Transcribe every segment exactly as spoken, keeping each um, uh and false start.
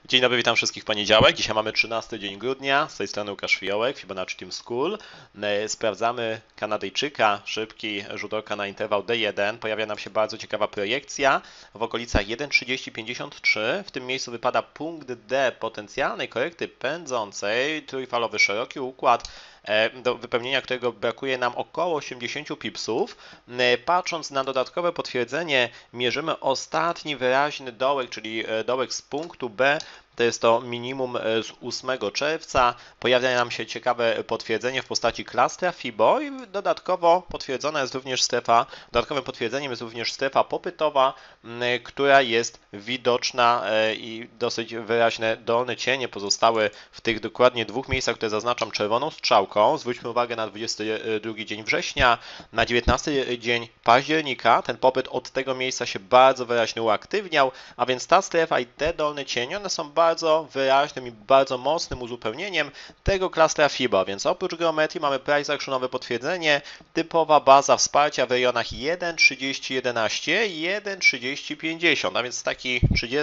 Dzień dobry, witam wszystkich w poniedziałek. Dzisiaj mamy trzynasty dzień grudnia. Z tej strony Łukasz Fiołek, Fibonacci Team School. E, Sprawdzamy Kanadyjczyka, szybki rzut oka na interwał D jeden. Pojawia nam się bardzo ciekawa projekcja w okolicach jeden trzydzieści pięćdziesiąt trzy. W tym miejscu wypada punkt D potencjalnej korekty pędzącej, trójfalowy szeroki układ, do wypełnienia którego brakuje nam około osiemdziesiąt pipsów. Patrząc na dodatkowe potwierdzenie, mierzymy ostatni wyraźny dołek, czyli dołek z punktu B. To jest to minimum z ósmego czerwca. Pojawia nam się ciekawe potwierdzenie w postaci klastra Fibo i dodatkowo potwierdzona jest również strefa, dodatkowym potwierdzeniem jest również strefa popytowa, która jest widoczna i dosyć wyraźne dolne cienie pozostały w tych dokładnie dwóch miejscach, które zaznaczam czerwoną strzałką. Zwróćmy uwagę na dwudziesty drugi dzień września, na dziewiętnasty dzień października. Ten popyt od tego miejsca się bardzo wyraźnie uaktywniał, a więc ta strefa i te dolne cienie, one są bardzo bardzo wyraźnym i bardzo mocnym uzupełnieniem tego klastra Fibo, więc oprócz geometrii mamy price actionowe potwierdzenie, typowa baza wsparcia w rejonach jeden trzydzieści jedenaście i jeden trzydzieści pięćdziesiąt, a więc taki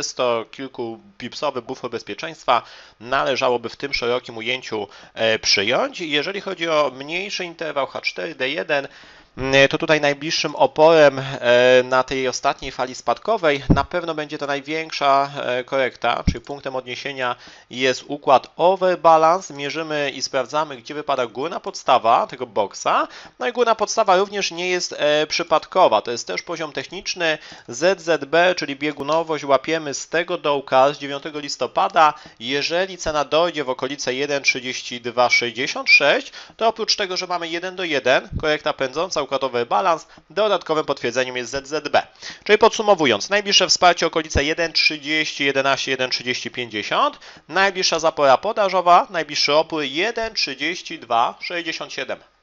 trzydziestokilkupipsowy bufor bezpieczeństwa należałoby w tym szerokim ujęciu przyjąć. Jeżeli chodzi o mniejszy interwał H cztery D jeden, to tutaj najbliższym oporem na tej ostatniej fali spadkowej na pewno będzie to największa korekta, czyli punktem odniesienia jest układ overbalance. Mierzymy i sprawdzamy, gdzie wypada górna podstawa tego boksa. No i górna podstawa również nie jest przypadkowa. To jest też poziom techniczny Z Z B, czyli biegunowość łapiemy z tego dołka z dziewiątego listopada. Jeżeli cena dojdzie w okolice jeden trzydzieści dwa sześćdziesiąt sześć, to oprócz tego, że mamy jeden do jeden, korekta pędząca, układowy balans, dodatkowym potwierdzeniem jest Z Z B. Czyli podsumowując, najbliższe wsparcie okolice jeden trzydzieści jedenaście, jeden trzydzieści pięćdziesiąt, najbliższa zapora podażowa, najbliższy opór jeden trzydzieści dwa sześćdziesiąt siedem.